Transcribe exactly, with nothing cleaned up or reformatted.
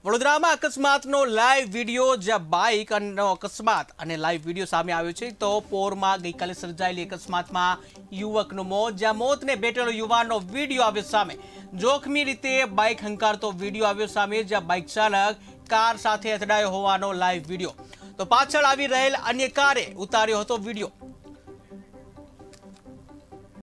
વડોદરામાં અકસ્માતનો live video, જ્યાં બાઇકનો અકસ્માત અને લાઈવ વિડીયો સામે આવ્યો છે। તો પોરમાં ગઈકાલે સર્જાયેલી અકસ્માતમાં યુવકનું મોત, જ્યાં મોતને ભેટેલો યુવાનનો વિડીયો આવ્યો સામે। જોખમી રીતે બાઇક હંકારતો વિડીયો આવ્યો સામે, જ્યાં બાઇક ચાલક કાર સાથે અથડાયો હોવાનો લાઈવ વિડીયો, તો પાછળ આવી રહેલ અન્ય કારે ઉતાર્યો હતો વિડીયો।